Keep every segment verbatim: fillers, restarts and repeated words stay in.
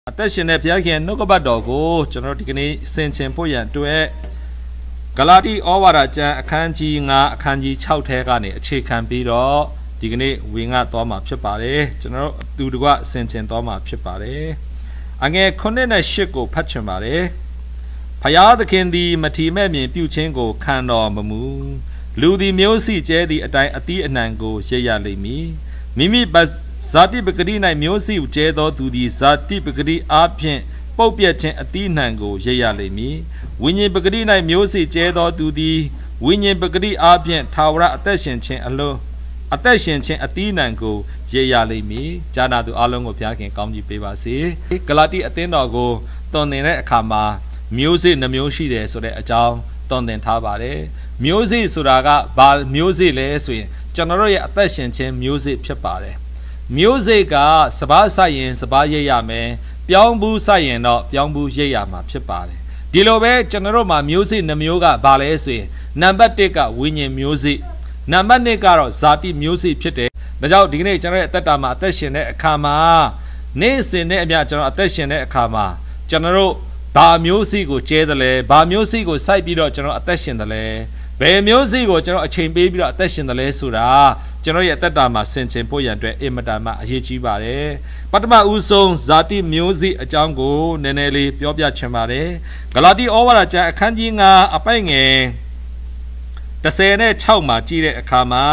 แต่เช่นในพิจารณานกบดอกกูจนเราที่นี้เส้นเชิงพูดอย่างตัวกลาที่อวาราจันขันจีงาขันจีเช่าเทกันเนี่ยเชื่อขันปีรอที่นี้วิ่งตัวมาพิจารณาจนเราดูดูว่าเส้นเชิงตัวมาพิจารณาอันเงี้ยคนในชิโก้พัฒนาเลยพยาตะเคียนดีมาที่แม่เมียพิวเชงกูขันรอมามูลูดีมิวสิเจดีอัตายอติอนังกูเชียร์เลยมีมิมิบัสซาติปกติในมิวสิเจโตตูดีซาติปกติอาเพียงปกเปียเชงอตินังกูเชียร์เลยมีวิญญาณปกติในมิวสิเจโตตูดีวิญญาณปกติอาเพียงทาวระอัตเชนเชงอโลอัตเชนเชงอตินังกูเชียร์เลยมีจานาดูอารมณ์กูพิจารณาการจีเปบาสีกลาติอตินดอกกูตอนนี้เนี่ยขามามิวสินมิวสิเดสุดเลยอาจารย์ตอนเดินท้าบาเลยมิวสิสุราก็บามิวสิเลยส่วนจันทร์เราอัตเชนเชงมิวสิพิจารณามิวสิกสบายใส่ยินสบายเยียมเปียงบูใส่ยินเนาะเปียงบูเยียมาพิจารณาดีโลเบจันทร์เรามามิวสินมิวก็บาเลยส่วนนับเด็กก็วิญญาณมิวสินับเด็กก็เราซาติมิวสิพิจารณาแต่เจ้าดีนี่จันทร์เราตัดตามอัตเชนเนขามาเนี่ยสิ่งนี้มีจันทร์อัตเชนเนขามาจันทร์เราบามิวสิกูเจดเลยบามิวสิกูใส่ปีเราจันทร์อัตเชนเลยเบมิวสิกูจันทร์เชนปีปีเราอัตเชนเลยสุราจันทร์เราตัดตามเส้นเชิงพูดอย่างด้วยเอ็มตามมาเยี่ยจีบาเลยปัตตาอุศงซาติมิวสิอาจารย์กูเนเนลีเปียวเปียเชมาเลยกลาดีโอวาราจะขันยิงาอภัยเงแต่เสน่ห์เช่ามาจีเรขามา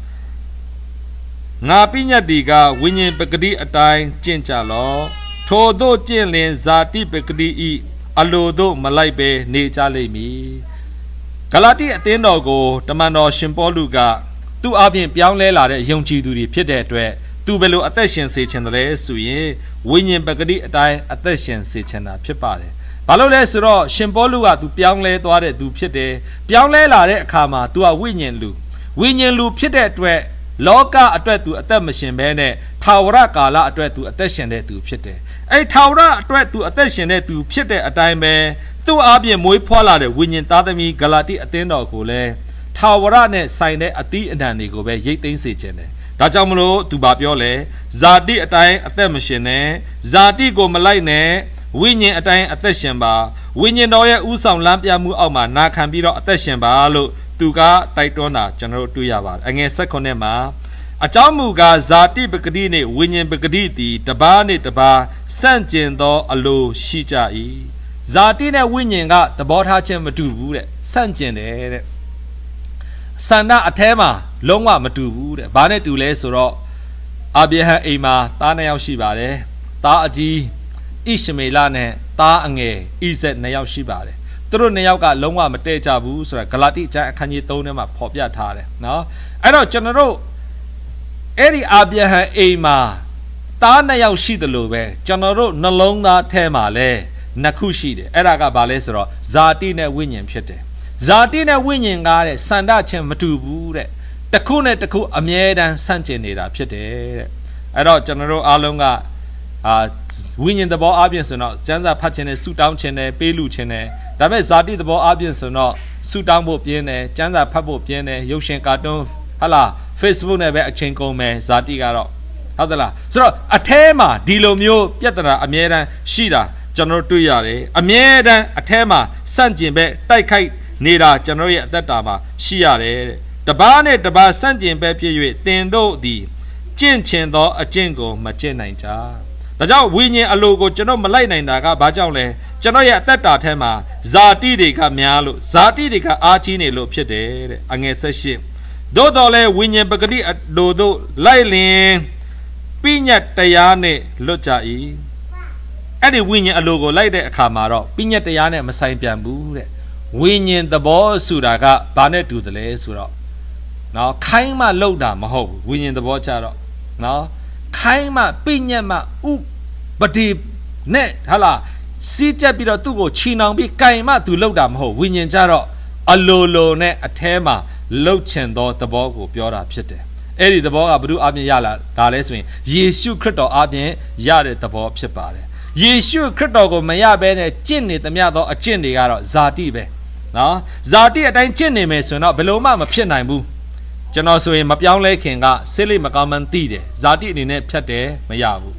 งาปิญญาดีกาวิญญาณปกติอัตายเจนจาลอโทโดเจนเลนซาติปกติอีอโลโดมาไลเปเนจาเลมีกาลาติอเตนดอกโกตมันดอชิมปอลูกาตูอาเพียงเปียงเลลาတဲ့ယုံကြည်သူတွေဖြစ်တဲ့အတွက်သူဘယ်လိုအသက်ရှင်စေချင်တယ်လဲဆိုရင်ဝိညာဉ်ပကတိအတိုင်းအသက်ရှင်စေချင်တာဖြစ်ပါတယ်ဘာလို့လဲဆိုတော့ရှင်ပေါလုကသူပြောင်းလဲသွားတဲ့သူဖြစ်တယ်ပြောင်းလဲလာတဲ့အခါမှာ तू ကဝိညာဉ်လူဝိညာဉ်လူဖြစ်တဲ့အတွက်လောကအတွက်သူအသက်မရှင်ဘဲနဲ့ထာဝရကာလအတွက်သူအသက်ရှင်တဲ့သူဖြစ်တယ်။အဲ့ထာဝရအတွက်သူအသက်ရှင်တဲ့သူဖြစ်တဲ့အတိုင်းပဲသူ့အပြင်မွေးဖွားလာတဲ့ဝိညာဉ်သားသမီးဂလာတိအသင်းတော်ကိုလည်းထာဝရနဲ့ဆိုင်တဲ့အသီးအနှံတွေကိုပဲရိတ်သိမ်းစေခြင်းတယ်။ဒါကြောင့်မလို့သူဘာပြောလဲဇာတိအတိုင်းအသက်မရှင်နဲ့ဇာတိကိုမလိုက်နဲ့ဝိညာဉ်အတိုင်းအသက်ရှင်ပါဝိညာဉ်တော်ရဲ့ဥဆောင်လမ်းပြမှုအောက်မှာနာခံပြီးတော့အသက်ရှင်ပါလို့သူကတိုက်တွန်းတာကျွန်တော်တို့တွေ့ရပါတယ်အငယ်ဆက်ခုနှစ်မှာအကြောင်းမူကားဇာတိပဂတိနှင့်ဝိညာဉ်ပဂတိသည်တပါးနှင့်တပါးဆန့်ကျင်သောအလိုရှိကြ၏ဇာတိနဲ့ဝိညာဉ်ကသဘောထားခြင်းမတူဘူးတဲ့ဆန့်ကျင်တယ်တဲ့ဆန္ဒအแทမှာလုံးဝမတူဘူးတဲ့ဘာနဲ့တူလဲဆိုတော့အာဗြဟံအိမ်မှာသားနှစ်ယောက်ရှိပါတယ်သားအကြီးဣရှမေလနဲ့သားအငယ်ဣဇက်နှစ်ယောက်ရှိပါတယ်သူတို့နှစ်ယောက်ကလုံးဝမတည့်ကြဘူးဆိုတာဂလာတိကျမ်းအခန်းကြီးသုံးထဲမှာဖော်ပြထားတယ်နော်အဲ့တော့ကျွန်တော်တို့အဲ့ဒီအာဗြဟံအိမ်မှာသားနှစ်ယောက်ရှိတယ်လို့ပဲကျွန်တော်တို့နှလုံးသားထဲမှာလည်းနှစ်ခုရှိတယ်အဲ့ဒါကဘာလဲဆိုတော့ဇာတိနဲ့ဝိညာဉ်ဖြစ်တယ်ဇာတိနဲ့ဝိညာဉ်ကားတဲ့စန္ဒချင်းမတူဘူးတဲ့တစ်ခုနဲ့တစ်ခုအမြဲတမ်းဆန့်ကျင်နေတာဖြစ်တယ်တဲ့အဲ့တော့ကျွန်တော်တို့အားလုံးကအာဝိညာဉ်သဘောအပြင်ဆိုတော့ကျမ်းစာဖတ်ခြင်းနဲ့ဆုတောင်းခြင်းနဲ့ပေးလူခြင်းနဲ့ဒါပေမဲ့ဇာတိသဘောအပြင်ဆိုတော့ဆုတောင်းဖို့ပြင်းတယ်ကျမ်းစာဖတ်ဖို့ပြင်းတယ်ရုပ်ရှင်ကာတွန်းဟာလား Facebook နဲ့ပဲအချိန်ကုန်မယ်ဇာတိကတော့ဟုတ်သလားဆိုတော့အแทမှာဒီလိုမျိုးပြဿနာအမြဲတမ်းရှိတာကျွန်တော်တွေ့ရတယ်အမြဲတမ်းအแทမှာစန့်ကျင်ပဲတိုက်ခိုက်နေတာကျွန်တော်ရဲ့အသက်တာမှာရှိရတယ်တပားနဲ့တပားစန့်ကျင်ပဲဖြစ်၍တင်တို့သည်ကျင့်ချင်သောအကျင့်ကိုမကျင့်နိုင်ကြဒါကြောင့်ဝိညာဉ်အလိုကိုကျွန်တော်မလိုက်နိုင်တာကဘာကြောင့်လဲကျွန်တော်ရဲ့အသက်တာထဲမှာဇာတိတွေကများလို့ဇာတိတွေကအားကြီးနေလို့ဖြစ်တယ်တဲ့အငယ်ဆက်ရှိသို့တော်လည်းဝိညာဉ်ပဂတိအလိုတို့လိုက်လင်ပိညတ်တရားနဲ့လွတ်ကြ၏အဲ့ဒီဝိညာဉ်အလိုကိုလိုက်တဲ့အခါမှာတော့ပိညတ်တရားနဲ့မဆိုင်ပြန်ဘူးတဲ့ဝိညာဉ်သဘောဆိုတာကဘာနဲ့တူတယ်လဲဆိုတော့နော်ခိုင်းမှလောက်တာမဟုတ်ဘူးဝိညာဉ်သဘောကြတော့နော်ခိုင်းမှပိညတ်မှဥပတိနဲ့ဟာလားစီးကြက်ပြီးတော့သူ့ကိုချီနှောင်ပြီးကင်မှသူလောက်တာမဟုတ်ဝိညာဉ်ကြတော့အလိုလိုနဲ့အแทမှာလှုပ်ချင်သောသဘောကိုပြောတာဖြစ်တယ်။အဲ့ဒီသဘောကဘု து အပြင်ရလာဒါလဲဆိုရင်ယေရှုခရစ်တော်အပြင်ရတဲ့သဘောဖြစ်ပါတယ်။ယေရှုခရစ်တော်ကိုမရဘဲနဲ့ကျင့်နေသမျှသောအကျင့်တွေကတော့ဇာတိပဲ။နော်။ဇာတိအတိုင်းကျင့်နေမယ်ဆိုတော့ဘယ်လိုမှမဖြစ်နိုင်ဘူး။ကျွန်တော်ဆိုရင်မပြောင်းလဲခင်ကစိတ်လေးမကောင်းမှန်းသိတယ်။ဇာတိအနေနဲ့ဖြတ်တယ်မရဘူး။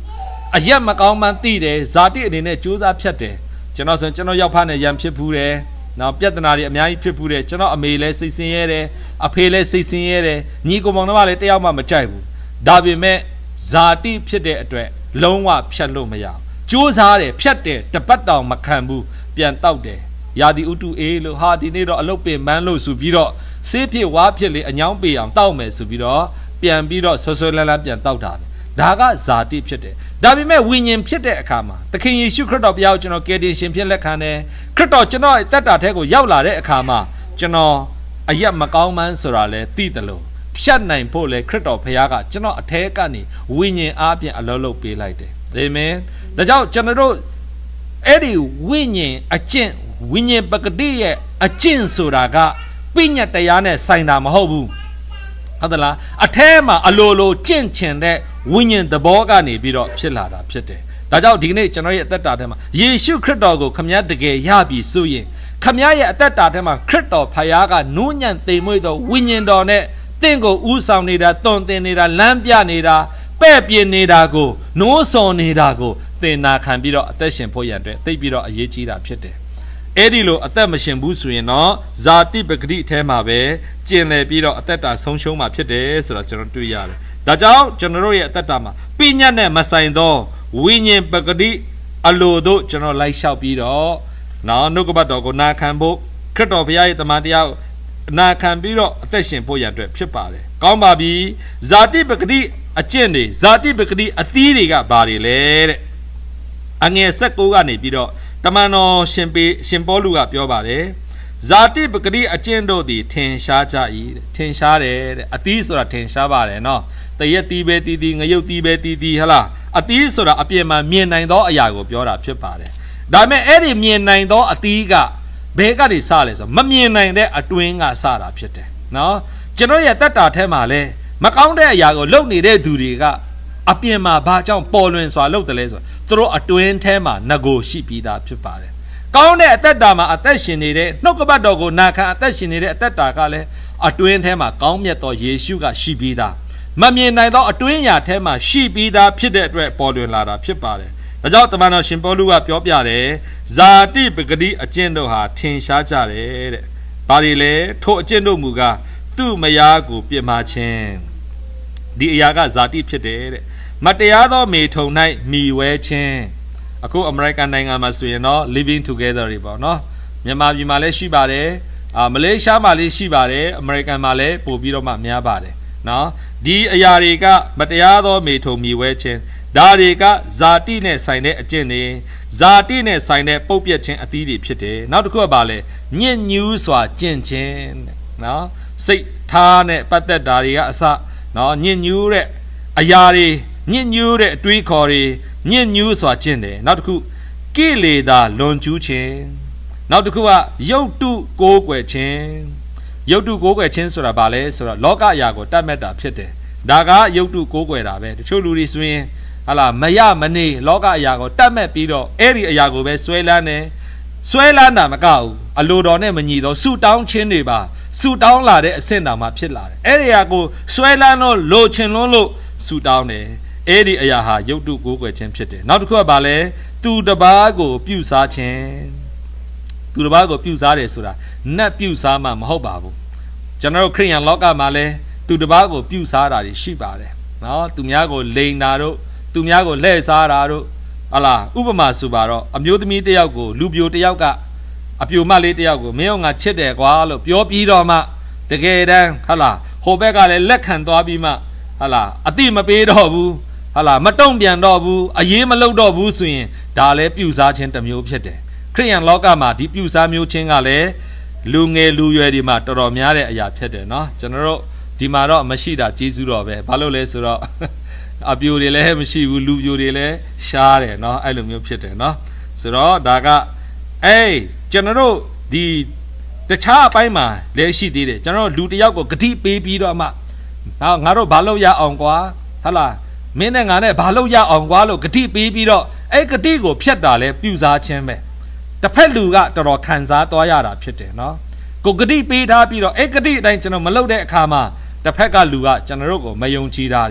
အရက်မကောင်းမှန်းသိတယ်ဇာတိအနေနဲ့ကြိုးစားဖြတ်တယ်ကျွန်တော်ဆိုကျွန်တော်ရောက်ဖနဲ့ရံဖြစ်ဘူးတယ်နောက်ပြဿနာတွေအများကြီးဖြစ်ဘူးတယ်ကျွန်တော်အမေလည်းစိတ်ဆင်းရဲတယ်အဖေလည်းစိတ်ဆင်းရဲတယ်ညီကိုမောင်နှမလည်းတယောက်မှမကြိုက်ဘူးဒါပေမဲ့ဇာတိဖြစ်တဲ့အတွက်လုံးဝဖြတ်လို့မရဘူးကြိုးစားတယ်ဖြတ်တယ်တပတ်တောင်မခံဘူးပြန်တောက်တယ်ရာသီဥတုအေးလို့ဟာဒီနေ့တော့အလုပ်ပင်မန်းလို့ဆိုပြီးတော့ဆေးဖြစ်ဝါဖြစ်လေအညောင်းပေအောင်တောက်မယ်ဆိုပြီးတော့ပြန်ပြီးတော့ဆွဆွလန်းလန်းပြန်တောက်တာဒါကဇာတိဖြစ်တယ်ဒါပေမဲ့ဝိညာဉ်ဖြစ်တဲ့အခါမှာသခင်ယေရှုခရစ်တော်ဘုရားကိုကျွန်တော်ကယ်တင်ရှင်ဖြစ်လက်ခံတယ်ခရစ်တော်ကျွန်တော်တက်တာထဲကိုရောက်လာတဲ့အခါမှာကျွန်တော်အရက်မကောင်းမှန်းဆိုတာလဲသိတယ်လို့ဖြတ်နိုင်ဖို့လဲခရစ်တော်ဘုရားကကျွန်တော်အထဲကနေဝိညာဉ်အားဖြင့်အလုံးလုံးပေးလိုက်တယ်အာမင်ဒါကြောင့်ကျွန်တော်တို့အဲ့ဒီဝိညာဉ်အကျင့်ဝိညာဉ်ပကတိရဲ့အကျင့်ဆိုတာကပြညတ်တရားနဲ့ဆိုင်တာမဟုတ်ဘူးဟုတ်သလားအထဲမှာအလိုလိုကျင့်ချင်တဲ့ဝိညာဉ်သဘောကနေပြီးတော့ဖြစ်လာတာဖြစ်တယ်ဒါကြောင့်ဒီကနေ့ကျွန်တော်ရဲ့အသက်တာထဲမှာယေရှုခရစ်တော်ကိုခမည်းတကယ်ရပြီဆိုရင်ခမည်းရဲ့အသက်တာထဲမှာခရစ်တော်ဖခင်ကနူးညံ့သိမ်မွေ့သောဝိညာဉ်တော်နဲ့တင့်ကိုဥဆောင်နေတာတွန်တင်နေတာလမ်းပြနေတာပဲ့ပြင်းနေတာကိုနိုးစော်နေတာကိုသင်နာခံပြီးတော့အသက်ရှင်ဖို့ရန်အတွက်သိပြီးတော့အရေးကြီးတာဖြစ်တယ်အဲ့ဒီလိုအသက်မရှင်ဘူးဆိုရင်တော့ဇာတိပဂတိအထဲမှာပဲကျင်လည်ပြီးတော့အသက်တာဆုံးရှုံးမှာဖြစ်တယ်ဆိုတော့ကျွန်တော်တွေ့ရတယ်ဒါကြောင့်ကျွန်တော်တို့ရဲ့အသက်တာမှာပြညတ်နဲ့မဆိုင်သောဝိညာဉ်ပဂတိအလိုတို့ကျွန်တော်လိုက်လျှောက်ပြီးတော့နော်နှုတ်ကပတ်တော်ကိုနာခံဖို့ခရစ်တော်ဘုရားရဲ့တမန်တရားကိုနာခံပြီးတော့အသက်ရှင်ဖို့ရန်အတွက်ဖြစ်ပါတယ်ကောင်းပါပြီဇာတိပဂတိအကျင့်တွေဇာတိပဂတိအသီးတွေကဘာတွေလဲတဲ့အငယ်၁၉ကနေပြီးတော့တမန်တော်ရှင်ပေရှင်ပေါလုကပြောပါတယ်ဇာတိပဂတိအကျင့်တို့သည်ထင်ရှားကြ၏ထင်ရှားတယ်တဲ့အသီးဆိုတာထင်ရှားပါတယ်နော်တရက်တီးပဲတီးတီးငရုတ်တီးပဲတီးတီးဟလားအသီးဆိုတာအပြင်မှာမြင်နိုင်သောအရာကိုပြောတာဖြစ်ပါတယ်ဒါပေမဲ့အဲ့ဒီမြင်နိုင်သောအသီးကဘယ်ကနေစလဲဆိုမမြင်နိုင်တဲ့အတွင်းကစတာဖြစ်တယ်နော်ကျွန်တော်ရဲ့တက်တာထဲမှာလဲမကောင်းတဲ့အရာကိုလုပ်နေတဲ့သူတွေကအပြင်မှာဘာကြောင့်ပေါ်လွင်စွာလုပ်တယ်လဲဆိုသူတို့အတွင်းထဲမှာငကိုရှိပြီးသားဖြစ်ပါတယ်ကောင်းတဲ့အသက်တာမှာအသက်ရှင်နေတဲ့နှုတ်ကပတ်တော်ကိုနာခံအသက်ရှင်နေတဲ့အသက်တာကလည်းအတွင်းထဲမှာကောင်းမြတ်သောယေရှုကရှိပြီးသားမမြင်နိုင်သောအတွင်းရာထဲမှာရှိပြီးသားဖြစ်တဲ့အတွက်ပေါ်လွင်လာတာဖြစ်ပါတယ်ဒါကြောင့်တမန်တော်ရှင်ပေါလုကပြောပြတယ်ဇာတိပဂတိအကျင့်တို့ဟာထင်ရှားကြတယ်တဲ့ဘာတွေလဲထိုအကျင့်တို့မူကားသူ့မယားကိုပြစ်မှားခြင်းဒီအရာကဇာတိဖြစ်တယ်တဲ့မတရားသောမေထုံ၌မိဝဲခြင်းအခုအမေရိကန်နိုင်ငံမှာဆိုရင်တော့ living together တွေပေါ့နော်မြန်မာပြည်မှာလည်းရှိပါတယ်အာမလေးရှားမှာလည်းရှိပါတယ်အမေရိကန်မှာလည်းပို့ပြီးတော့မှများပါတယ်နော်ဒီအရာတွေကမတရားသောမေထုံမိဝဲခြင်းဒါတွေကဇာတိနဲ့ဆိုင်တဲ့အကျင့်တွေဇာတိနဲ့ဆိုင်တဲ့ပုတ်ပြက်ခြင်းအသီးတွေဖြစ်တယ်နောက်တစ်ခုကဘာလဲညစ်ညူးစွာကျင့်ခြင်းနော်စိတ်ထားနဲ့ပတ်သက်တာတွေကအစနော်ညစ်ညူးတဲ့အရာတွေညစ်ညူးတဲ့အတွေးခေါ်တွေညစ်ညူးစွာကျင့်တယ်နောက်တစ်ခုကိလေသာလွန်ကျူးခြင်းနောက်တစ်ခုကရုပ်တုကိုးကွယ်ခြင်းရုပ်တုကိုးကွယ်ခြင်းဆိုတာဘာလဲဆိုတော့လောကအရာကိုတတ်မဲ့တာဖြစ်တယ်ဒါကရုပ်တုကိုးကွယ်တာပဲတချို့လူတွေဆိုရင်ဟာလာမရမနေလောကအရာကိုတတ်မဲ့ပြီးတော့အဲ့ဒီအရာကိုပဲဆွဲလန်းတယ်ဆွဲလန်းတာမကဘူးအလိုတော်နဲ့မညီတော့ဆူတောင်းခြင်းတွေပါဆူတောင်းလာတဲ့အဆင့်တောင်မှဖြစ်လာတယ်အဲ့ဒီအရာကိုဆွဲလန်းလို့လိုချင်လွန်းလို့ဆူတောင်းတယ်အဲ့ဒီအရာဟာရုပ်တုကိုးကွယ်ခြင်းဖြစ်တယ်နောက်တစ်ခုကဘာလဲသူတစ်ပါးကိုပြုစားခြင်းသူတစ်ပါးကိုပြုစားတယ်ဆိုတာနတ်ပြုစားမှမဟုတ်ပါဘူးကျွန်တော်တို့ခရိယန်လောကမှာလဲသူတစ်ပါးကိုပြုစားတာတွေရှိပါတယ်နော်သူများကိုလိန်တာတို့သူများကိုလှည့်စားတာတို့ဟာလာဥပမာဆိုပါတော့အမျိုးသမီးတစ်ယောက်ကိုလူပြိုတစ်ယောက်ကအပြိုမလေးတစ်ယောက်ကိုမင်းတို့ငါချစ်တယ်ကွာလို့ပြောပြီးတော့မှတကယ်တမ်းဟာလာဟိုဘက်ကလည်းလက်ခံသွားပြီးမှဟာလာအတိမပေးတော့ဘူးဟာလာမတုံ့ပြန်တော့ဘူးအရေးမလုပ်တော့ဘူးဆိုရင်ဒါလည်းပြုစားခြင်းတစ်မျိုးဖြစ်တယ်ခရိယန်လောကမှာဒီပြုစားမျိုးချင်းကလည်းလူငယ်လူရွယ်ဒီမှာတော်တော်များတဲ့အရာဖြစ်တယ်နော်ကျွန်တော်တို့ဒီမှာတော့မရှိတာကျေးဇူးတော်ပဲဘာလို့လဲဆိုတော့အပြိုတွေလည်းမရှိဘူးလူပြိုတွေလည်းရှားတယ်နော်အဲ့လိုမျိုးဖြစ်တယ်နော်ဆိုတော့ဒါကအေးကျွန်တော်တို့ဒီတခြားအပိုင်းမှာလည်းရှိသေးတယ်ကျွန်တော်တို့လူတစ်ယောက်ကိုဂတိပေးပြီးတော့မှဟာငါတို့ဘာလို့ရအောင်ကွာဟာလားမင်းနဲ့ငါနဲ့ဘာလို့ရအောင်ကွာလို့ဂတိပေးပြီးတော့အဲ့ဂတိကိုဖျက်တာလဲပြုစားခြင်းပဲတစ်ဖက်လူကတော်တော်ခံစားသွားရတာဖြစ်တယ်နော်ကိုဂတိပေးထားပြီးတော့အဲ့ဂတိအတိုင်းကျွန်တော်မလုပ်တဲ့အခါမှာတစ်ဖက်ကလူကကျွန်တော်တို့ကိုမယုံကြည်တာတွေ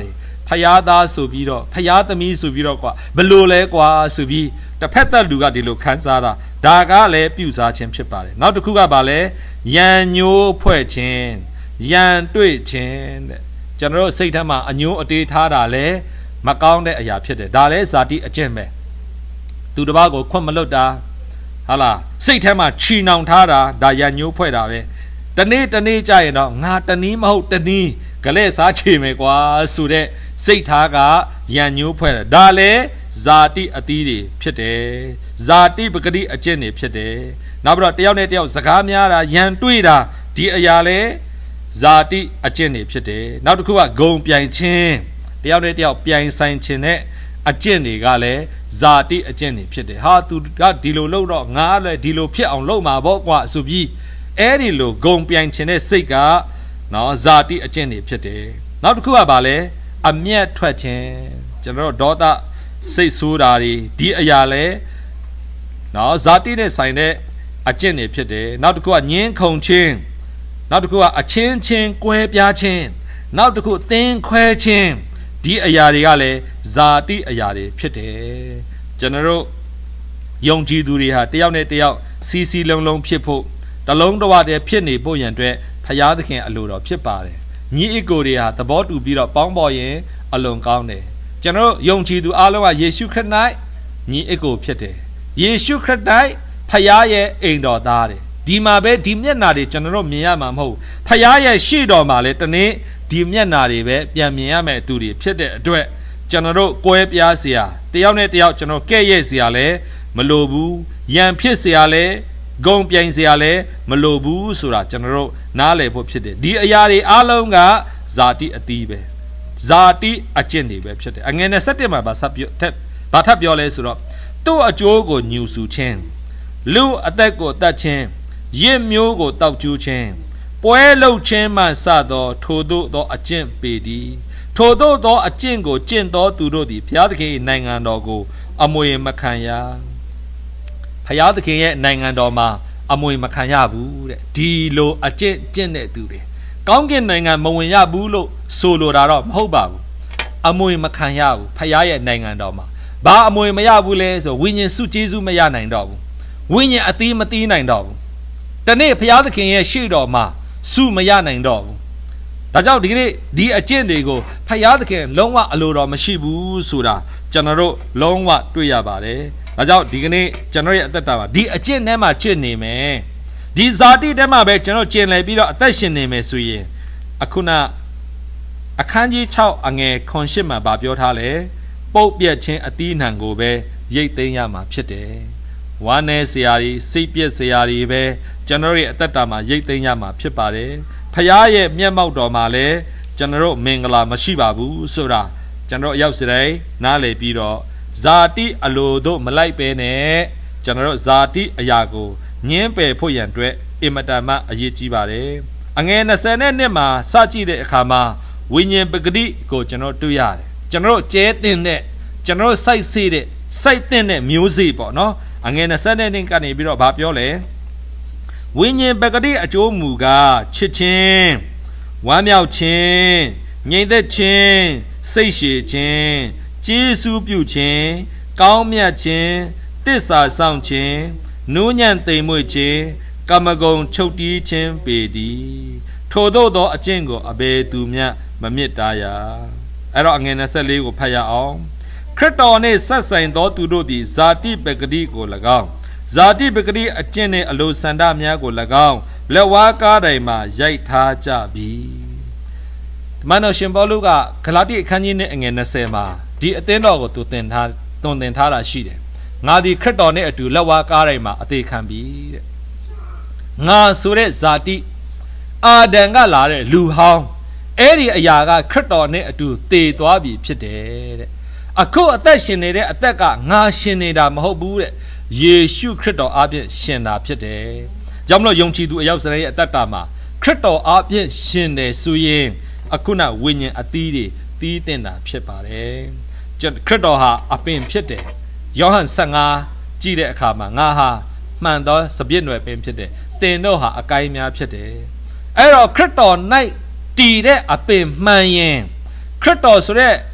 ဖယားသားဆိုပြီးတော့ဖယားသမီးဆိုပြီးတော့ကွာဘလို့လဲကွာဆိုပြီးတစ်ဖက်သက်လူကဒီလိုခန်းစားတာဒါကလည်းပြုစားခြင်းဖြစ်ပါတယ်နောက်တစ်ခုကပါလဲရန်ညိုးဖွဲ့ခြင်းရန်တွေ့ခြင်းတဲ့ကျွန်တော်တို့စိတ်ထဲမှာအညိုးအတေးထားတာလဲမကောင်းတဲ့အရာဖြစ်တယ်ဒါလဲဇာတိအကျင့်ပဲသူတစ်ပါးကိုခွတ်မလွတ်တာဟာလားစိတ်ထဲမှာချီနှောင်ထားတာဒါရန်ညိုးဖွဲ့တာပဲတနေ့တနေ့ကြာရင်တော့ငါတနည်းမဟုတ်တနည်းကလေးစားချေမယ်ကွာဆိုတဲ့စိတ်ထားကရန်ညိုးဖွဲ့တယ်ဒါလဲဇာတိအသီးတွေဖြစ်တယ်ဇာတိပဂတိအကျင့်တွေဖြစ်တယ်နောက်ပြီးတော့တယောက်နဲ့တယောက်စကားများတာရန်တွေ့တာဒီအရာလဲဇာတိအကျင့်တွေဖြစ်တယ်နောက်တစ်ခုကဂုံပြိုင်ခြင်းတယောက်နဲ့တယောက်ပြိုင်ဆိုင်ခြင်းနဲ့အကျင့်တွေကလည်းဇာတိအကျင့်တွေဖြစ်တယ်ဟာသူကဒီလိုလုပ်တော့ငါလည်းဒီလိုဖြစ်အောင်လုပ်မှာပေါ့ကွာဆိုပြီးအဲ့ဒီလိုဂုံပြိုင်ခြင်းတဲ့စိတ်ကနော်ဇာတိအကျင့်တွေဖြစ်တယ်နောက်တစ်ခုကဘာလဲအမျက်ထွက်ခြင်းကျွန်တော်တို့ဒေါသစိတ်ဆိုးတာတွေဒီအရာလဲနော်ဇာတိနဲ့ဆိုင်တဲ့အကျင့်တွေဖြစ်တယ်နောက်တစ်ခုကညှင်းခုန်ခြင်းနောက်တစ်ခုကအချင်းချင်းကွဲပြားခြင်းနောက်တစ်ခုသင်ခွဲခြင်းဒီအရာတွေကလည်းဇာတိအရာတွေဖြစ်တယ်ကျွန်တော်တို့ယုံကြည်သူတွေဟာတယောက်နဲ့တယောက်စီစီလုံးလုံးဖြစ်ဖို့တလုံးတစ်ဝတည်းဖြစ်နေဖို့ရန်အတွက်ဖယားသခင်အလိုတော်ဖြစ်ပါတယ်ညီအစ်ကိုတွေဟာသဘောတူပြီးတော့ပေါင်းပေါ်ရင်အလွန်ကောင်းတယ်ကျွန်တော်ယုံကြည်သူအားလုံးကယေရှုခရစ်၌ညီအစ်ကိုဖြစ်တယ်ယေရှုခရစ်၌ဖယားရဲ့အိမ်တော်သားတယ်ဒီမှာပဲဒီမျက်နာတွေကျွန်တော်တို့မြင်ရမှာမဟုတ်ဖယားရဲ့ရှေ့တော်မှာလည်းတနေ့ဒီမျက်နာတွေပဲပြန်မြင်ရမယ်သူတွေဖြစ်တဲ့အတွက်ကျွန်တော်တို့ကွဲပြားเสียတယောက်နဲ့တယောက်ကျွန်တော်ကဲ့ရဲ့เสียလဲမလိုဘူးရန်ဖြစ်เสียလဲဂုံပြိုင်เสียလဲမလိုဘူးဆိုတာကျွန်တော်တို့နားလည်ဖို့ဖြစ်တယ်ဒီအရာတွေအားလုံးကဇာတိအသီးပဲဇာတိအကျင့်တွေပဲဖြစ်တယ်အငယ်နဲ့စက်တင်မှာဗာဆက်ပြောထက်ဗာထပ်ပြောလဲဆိုတော့သူ့အကျိုးကိုညှူဆူခြင်းလူအသက်ကိုတတ်ခြင်းရစ်မျိုးကိုတောက်ကျူးခြင်းပွဲလှုပ်ခြင်းမှစသောထိုသို့သောအကျင့်ပေသည်ထိုသို့သောအကျင့်ကိုကျင့်သောသူတို့သည်ဘုရားသခင်၏နိုင်ငံတော်ကိုအမွေမခံရဘုရားသခင်ရဲ့နိုင်ငံတော်မှာအမွေမခံရဘူးတဲ့ဒီလိုအကျင့်ကျင့်တဲ့သူတွေကောင်းကင်နိုင်ငံမဝင်ရဘူးလို့ဆိုလိုတာတော့မဟုတ်ပါဘူးအမွေမခံရဘူးဘုရားရဲ့နိုင်ငံတော်မှာဘာအမွေမရဘူးလဲဆိုဝိညာဉ်စုကျေးဇူးမရနိုင်တော့ဘူးဝိညာဉ်အသီးမသီးနိုင်တော့ဘူးတနေ့ဘုရားသခင်ရဲ့ရှေ့တော်မှာစုမရနိုင်တော့ဘူးဒါကြောင့်ဒီနေ့ဒီအကျင့်တွေကိုဘုရားသခင်လုံးဝအလိုတော်မရှိဘူးဆိုတာကျွန်တော်တို့လုံးဝတွေ့ရပါတယ်ဒါကြောင့်ဒီကနေ့ကျွန်တော်ရဲ့အသက်တာမှာဒီအကျင့်ထဲမှာကျင့်နေမယ်ဒီဇာတိထဲမှာပဲကျွန်တော်ကျင့်လည်ပြီးတော့အသက်ရှင်နေမယ်ဆိုရင်အခုနအခန်းကြီး၆အငယ်ခွန်ရှစ်မှာဗာပြောထားလဲပုတ်ပြက်ခြင်းအသီးနှံကိုပဲရိတ်သိမ်းရမှာဖြစ်တယ်ဝမ်းနည်းစရာတွေစိတ်ပြက်စရာတွေပဲကျွန်တော်ရဲ့အသက်တာမှာရိတ်သိမ်းရမှာဖြစ်ပါတယ်ဖရားရဲ့မျက်မှောက်တော်မှာလည်းကျွန်တော်မင်္ဂလာမရှိပါဘူးဆိုတာကျွန်တော်အရောက်စတိုင်းနားလည်ပြီးတော့ဇာတိအလိုတို့မလိုက်ပဲနဲ့ကျွန်တော်ဇာတိအရာကိုညင်းပယ်ဖို့ရန်အတွက်အင်မတန်မှအရေးကြီးပါတယ်အငယ်၂၀နဲ့နှစ်မှာစကြည့်တဲ့အခါမှာဝိညာဉ်ပဂတိကိုကျွန်တော်တွေ့ရတယ်ကျွန်တော်ကျဲတင်တဲ့ကျွန်တော်စိုက်စေးတဲ့စိုက်တင်တဲ့မျိုးစေ့ပေါ့နော်အငယ်၂၀နဲ့နှစ်ကနေပြီးတော့ဗာပြောလဲဝိညာဉ်ပဂတိအကျိုးမူကားချစ်ခြင်းဝမ်းမြောက်ခြင်းငြိမ်သက်ခြင်းစိတ်ရှည်ခြင်းကျေးဇူးပြုခြင်းကောင်းမြတ်ခြင်းသစ္စာဆောင်ခြင်းနူးညံ့သိမ်မွေ့ခြင်းကမ္မဂုဏ်ချုပ်တီးခြင်းပေသည်ထို့သောသောအကျင့်ကိုအဘယ်သူမျှမမြစ်တားရအဲ့တော့အငယ်၂၄ကိုဖတ်ရအောင်ခရစ်တော်နှင့်ဆက်ဆိုင်သောသူတို့သည်ဇာတိပဂတိကို၎င်းဇာတိပဂတိအကျင့်နှင့်အလိုဆန္ဒများကို၎င်းလက်ဝါးကားတိုင်မှာရိုက်ထားကြပြီမနောရှင်ပေါလုကဂလာတိအခန်းကြီးနဲ့အငယ်၂၀မှာဒီအသင်းတော်ကိုသူတင်ထားတွင်တင်ထားတာရှိတယ်ငါဒီခရစ်တော်နဲ့အတူလက်ဝါးကားတိုင်မှာအသေးခံပြီတဲ့ငါဆိုတဲ့ဇာတိအာဒံကလာတဲ့လူဟောင်းအဲ့ဒီအရာကခရစ်တော်နဲ့အတူတည်သွားပြီဖြစ်တယ်တဲ့အခုအသက်ရှင်နေတဲ့အသက်ကငါရှင်နေတာမဟုတ်ဘူးတဲ့ယေရှုခရစ်တော်အားဖြင့်ရှင်တာဖြစ်တယ်။ကြောင့်မလို့ယုံကြည်သူအယောက်စတဲ့ရဲ့အသက်တာမှာခရစ်တော်အားဖြင့်ရှင်တယ်ဆိုရင်အခုနဝိညာဉ်အသီးတွေတီးတင်တာဖြစ်ပါတယ်။ခရစ်တော်ဟာအပင်ဖြစ်တယ်။ယောဟန်၁၅ကြည့်တဲ့အခါမှာငါဟာမှန်သောစပြည့်နွယ်ပင်ဖြစ်တယ်။သင်တို့ဟာအကိုင်းများဖြစ်တယ်။အဲ့တော့ခရစ်တော်၌တည်တဲ့အပင်မှန်ရင်ခရစ်တော်ဆိုတဲ့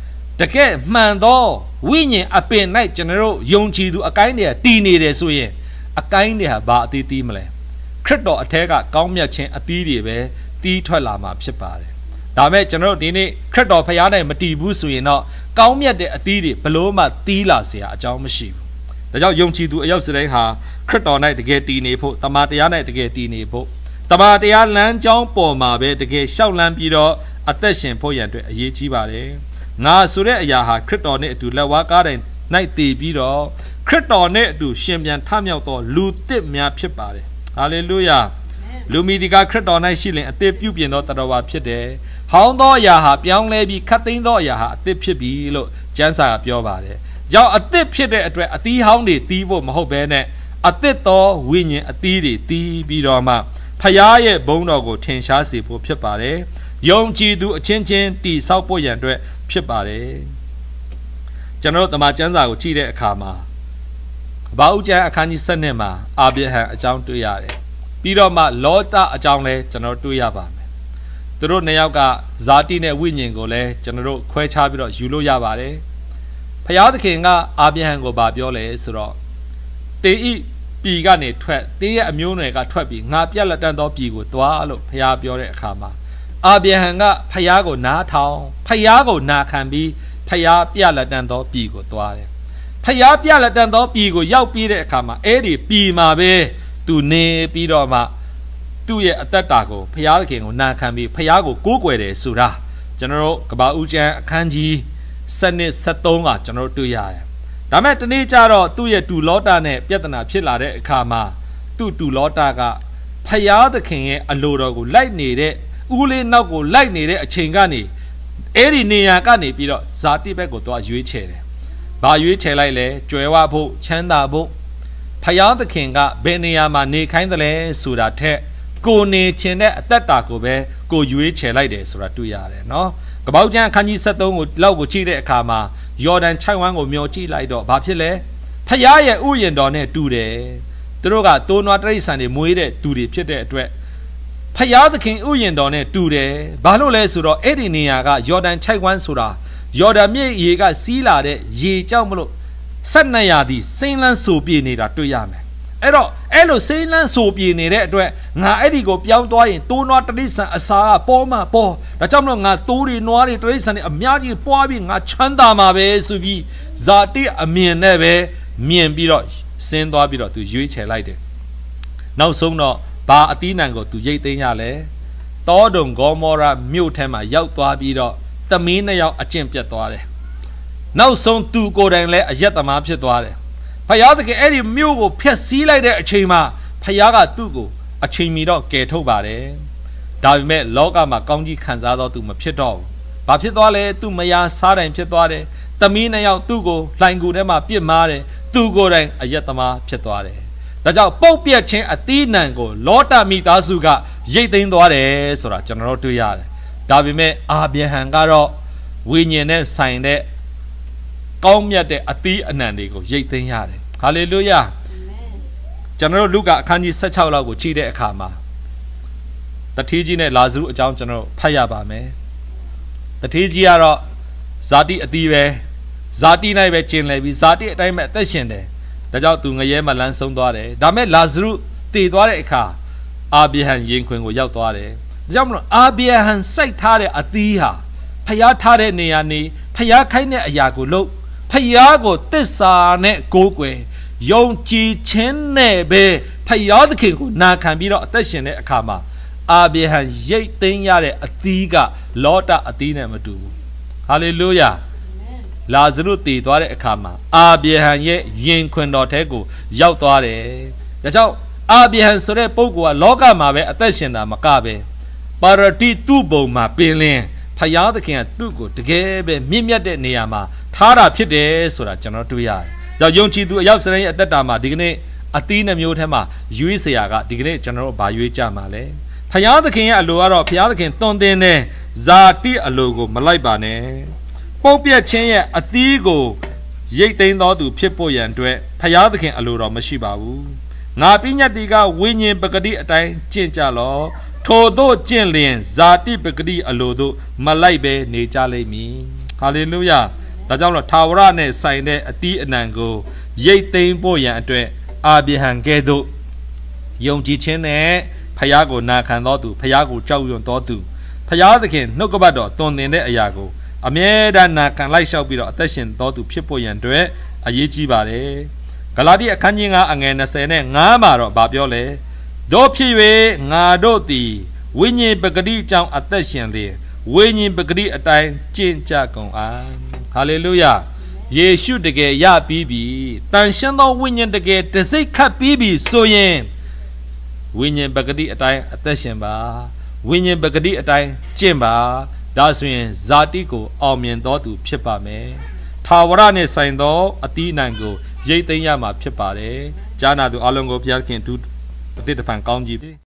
တကယ်မှန်သောဝိညာဉ်အပင်၌ကျွန်တော်တို့ယုံကြည်သူအကိုင်းတွေကတည်နေတယ်ဆိုရင်အကိုင်းတွေဟာဘာအသီးသီးမလဲခရစ်တော်အထက်ကကောင်းမြတ်ခြင်းအသီးတွေပဲတီးထွက်လာမှာဖြစ်ပါတယ်ဒါမဲ့ကျွန်တော်တို့ဒီနေ့ခရစ်တော်ဖရားနိုင်မတည်ဘူးဆိုရင်တော့ကောင်းမြတ်တဲ့အသီးတွေဘလို့မှတီးလာเสียအကြောင်းမရှိဘူးဒါကြောင့်ယုံကြည်သူအယောက်စတိုင်းဟာခရစ်တော်၌တကယ်တည်နေဖို့တမန်တရား၌တကယ်တည်နေဖို့တမန်တရားလမ်းကြောင်းပေါ်မှာပဲတကယ်ရှောက်လန်းပြီးတော့အသက်ရှင်ဖို့ရန်အတွက်အရေးကြီးပါတယ်ငါဆိုတဲ့အရာဟာခရစ်တော်နဲ့အတူလက်ဝါးကားတိုင်း၌တည်ပြီးတော့ခရစ်တော်နဲ့အတူရှင်ပြန်ထမြောက်သောလူသစ်များဖြစ်ပါတယ်ဟာလေလုယာလူမီဒီကခရစ်တော်၌ရှိလင်အသစ်ပြုပြင်သောတတော်ဝါဖြစ်တယ်ဟောင်းသောအရာဟာပြောင်းလဲပြီးခတ်သိမ်းသောအရာဟာအသစ်ဖြစ်ပြီလို့ကျမ်းစာကပြောပါတယ်ကြောင့်အသစ်ဖြစ်တဲ့အတွက်အသီးဟောင်းတွေတီးဖို့မဟုတ်ဘဲနဲ့အသစ်သောဝိညာဉ်အသီးတွေတီးပြီးတော့မှဖရားရဲ့ဘုန်းတော်ကိုထင်ရှားစေဖို့ဖြစ်ပါတယ်ယုံကြည်သူအချင်းချင်းတည်ဆောက်ဖို့ရန်အတွက်ဖြစ်ပါတယ်ကျွန်တော်တို့တမန်ကျမ်းစာကိုကြည့်တဲ့အခါမှာဘာဥကျမ်းအခန်းကြီး၁၂မှာအာဗြဟံအကြောင်းတွေ့ရတယ်ပြီးတော့မှလောတအကြောင်းလည်းကျွန်တော်တွေ့ရပါမယ်သူတို့နှစ်ယောက်ကဇာတိနဲ့ဝိညာဉ်ကိုလည်းကျွန်တော်တို့ခွဲခြားပြီးတော့ယူလို့ရပါတယ်ဖျားသခင်ကအာဗြဟံကိုဗာပြောလဲဆိုတော့တေဤပြည်ကနေထွက်တေးရဲ့အမျိုးနွယ်ကထွက်ပြီးငါပြက်လက်တန်းသောပြည်ကိုသွားလို့ဖျားပြောတဲ့အခါမှာအာဗြဟံကဖျားကိုနားထောင်ဖျားကိုနာခံပြီးဖျားပြက်လက်တန်းသောပြည်ကိုသွားတယ်ဖျားပြက်လက်တန်းသောပြည်ကိုရောက်ပြီးတဲ့အခါမှာအဲ့ဒီပြည်မှာပဲသူနေပြီးတော့မှသူ့ရဲ့အသက်တာကိုဖျားသခင်ကိုနာခံပြီးဖျားကိုကိုးကွယ်တယ်ဆိုတာကျွန်တော်တို့ကဘာဦးကျမ်းအခန်းကြီးစနစ်ဆက်သုံးကကျွန်တော်တို့တွေ့ရတယ်ဒါမဲ့တနေ့ကျတော့သူ့ရဲ့တူလောတာနဲ့ပြဿနာဖြစ်လာတဲ့အခါမှာသူ့တူလောတာကဖျားသခင်ရဲ့အလိုတော်ကိုလိုက်နေတဲ့ဦးလေးနောက်ကိုလိုက်နေတဲ့အချိန်ကနေအဲ့ဒီနေရာကနေပြီးတော့ဇာတိဘက်ကိုသွားရွေးချယ်တယ်။ဘာရွေးချယ်လိုက်လဲကြွယ်ဝဖို့ချမ်းသာဖို့ဖျားသခင်ကဘယ်နေရာမှာနေခိုင်းတယ်လဲဆိုတာထက်ကိုနေခြင်းတဲ့အသက်တာကိုပဲကိုရွေးချယ်လိုက်တယ်ဆိုတာတွေ့ရတယ်နော်။ကပောက်ကျမ်းအခန်းကြီး၁၃ကိုလောက်ကိုကြည့်တဲ့အခါမှာယော်ဒန်ချိုင်ဝမ်းကိုမျောကြည့်လိုက်တော့ဘာဖြစ်လဲဖျားရဲ့ဥယျာဉ်တော်နဲ့တူတယ်။သူတို့ကတိုးနွားတိရစ္ဆာန်တွေမွေးတဲ့သူတွေဖြစ်တဲ့အတွက်ဖျားသခင်ဥယျာဉ်တော်နဲ့တူတယ်။ဘာလို့လဲဆိုတော့အဲ့ဒီနေရာကယော်ဒန်ချိုင်ဝမ်းဆိုတာယော်ဒန်မြစ်ရေကစီးလာတဲ့ရေကြောင့်မလို့ဆက်နှစ်ရာသီစိမ့်လန်းဆိုပြေနေတာတွေ့ရမယ်။အဲ့တော့အဲ့လိုစိမ့်လန်းဆိုပြေနေတဲ့အတွက်ငါအဲ့ဒီကိုပြောင်းသွားရင်တိုးနွားတိရစ္ဆာန်အစာကပေါ်မှာပေါ်ဒါကြောင့်မလို့ငါတိုးတွေနွားတွေတိရစ္ဆာန်တွေအများကြီးပွားပြီးငါချမ်းသာမှာပဲဆိုပြီးဇာတိအမြင်နဲ့ပဲမြင်ပြီးတော့ဆင်းသွားပြီးတော့သူရွေးချယ်လိုက်တယ်။နောက်ဆုံးတော့ဘာအသီးနှံကိုသူရိတ်သိမ်းရလဲတောဒုံဂေါမောရမြို့ထဲမှာရောက်သွားပြီးတော့သမီးနှစ်ယောက်အကျင့်ပြတ်သွားတယ်နောက်ဆုံးသူကိုယ်တိုင်လည်းအယက်သမားဖြစ်သွားတယ်ဖယားသခင်အဲ့ဒီမြို့ကိုဖျက်ဆီးလိုက်တဲ့အချိန်မှာဖယားကသူ့ကိုအချိန်မီတော့ကယ်ထုတ်ပါတယ်ဒါပေမဲ့လောကမှာကောင်းကြီးခံစားတော့သူမဖြစ်တော့ဘူးဘာဖြစ်သွားလဲသူမယားစားတိုင်ဖြစ်သွားတယ်သမီးနှစ်ယောက်သူ့ကိုလှိုင်ကူထဲမှာပြစ်မားတယ်သူကိုယ်တိုင်အယက်သမားဖြစ်သွားတယ်ဒါကြောင့်ပုတ်ပြက်ခြင်းအသီးနှံကိုလောတမိသားစုကရိတ်သိမ်းသွားတယ်ဆိုတာကျွန်တော်တို့တွေ့ရတယ်။ဒါပေမဲ့အာဗြဟံကတော့ဝိညာဉ်နဲ့ဆိုင်တဲ့ကောင်းမြတ်တဲ့အသီးအနှံတွေကိုရိတ်သိမ်းရတယ်။ဟာလေလုယာ။ကျွန်တော်တို့လူကအခန်းကြီး၁၆လောက်ကိုကြည့်တဲ့အခါမှာတထေးကြီးနဲ့လာဇရုအကြောင်းကျွန်တော်ဖတ်ရပါမယ်။တထေးကြီးကတော့ဇာတိအသီးပဲဇာတိ၌ပဲကျင်လည်ပြီးဇာတိအတိုင်းပဲအသက်ရှင်တယ်။ဒါကြောင့်သူငရဲမလန်းဆုံးသွားတယ်ဒါမဲ့လာဇရုတည်သွားတဲ့အခါအာဗြဟံရင်ခွင်ကိုရောက်သွားတယ်ဒါကြောင့်မလို့အာဗြဟံစိုက်ထားတဲ့အသီးဟာဖျားထားတဲ့နေရာနေဖျားခိုင်းတဲ့အရာကိုလုပ်ဖျားကိုသစ္စာနဲ့ကိုးကွယ်ယုံကြည်ခြင်းနဲ့ပဲဖျားသခင်ကိုနာခံပြီးတော့အသက်ရှင်တဲ့အခါမှာအာဗြဟံရိတ်သိမ်းရတဲ့အသီးကလောတအသီးနဲ့မတူဘူးဟာလေလုယာလာဇရုတည်သွားတဲ့အခါမှာအာဗြဟံရဲ့ရင်ခွင်တော်ထဲကိုရောက်သွားတယ်။ဒါကြောင့်အာဗြဟံဆိုတဲ့ပုဂ္ဂိုလ်ကလောကမှာပဲအသက်ရှင်တာမကပဲပါရတိသူ့ဘုံမှာပင်လင်းဖယားသခင်ကသူ့ကိုတကယ်ပဲမြင့်မြတ်တဲ့နေရာမှာထားတာဖြစ်တယ်ဆိုတာကျွန်တော်တွေ့ရတယ်။ဒါကြောင့်ယုံကြည်သူအယောက်စရင်ရဲ့အသက်တာမှာဒီကနေ့အသီးနှမျိုးထဲမှာရွေးစရာကဒီကနေ့ကျွန်တော်တို့ဗာရွေးကြမှာလဲ။ဖယားသခင်ရဲ့အလိုကတော့ဖယားသခင်တွင်တင်တဲ့ဇာတိအလိုကိုမလိုက်ပါနဲ့။ပုတ်ပြက်ခြင်းရဲ့အသီးကိုရိတ်သိမ်းတော်သူဖြစ်ဖို့ရန်အတွက်ဖယားသခင်အလိုတော်မရှိပါဘူးငါပညတ်တီကဝိညာဉ်ပဂတိအတိုင်းကျင့်ကြလောထိုတို့ကျင့်လျင်ဇာတိပဂတိအလိုတို့မလိုက်ပဲနေကြလိမ့်မည်ဟာလေလုယာဒါကြောင့်လို့ထာဝရနဲ့ဆိုင်တဲ့အသီးအနှံကိုရိတ်သိမ်းဖို့ရန်အတွက်အာဗြဟံကဲ့သို့ယုံကြည်ခြင်းနဲ့ဖျားကိုနာခံတော်သူဖျားကိုကြောက်ရွံ့တော်သူဖျားသခင်နှုတ်ကပတ်တော်တွင်တင်တဲ့အရာကိုအမြဲတမ်းနာခံလိုက်လျှောက်ပြီးတော့အသက်ရှင်တော်သူဖြစ်ဖို့ရန်အတွက်အရေးကြီးပါတယ်ဂလာတိအခန်းကြီး9အငယ်20နဲ့9မှာတော့ဗာပြောလဲတို့ဖြစ်၍ငါတို့သည်ဝိညာဉ်ပဂတိကြောင့်အသက်ရှင်လေဝိညာဉ်ပဂတိအတိုင်းကျင့်ကြကုန်အားဟာလေလုယာယေရှုတကယ်ရပြီးပြီတန်ရှင်းသောဝိညာဉ်တကယ်တစိတ်ခတ်ပြီးပြီဆိုရင်ဝိညာဉ်ပဂတိအတိုင်းအသက်ရှင်ပါဝိညာဉ်ပဂတိအတိုင်းကျင့်ပါဒါဆိုရင်ဇာတိကိုအောင်မြင်တော်သူဖြစ်ပါမယ်ထာဝရနဲ့ဆိုင်သောအသီးအနှံကိုရိတ်သိမ်းရမှာဖြစ်ပါတယ်ကြားနာသူအလုံးကိုဘုရားခင်ဒုအတိတ်တဖန်ကောင်းကြီး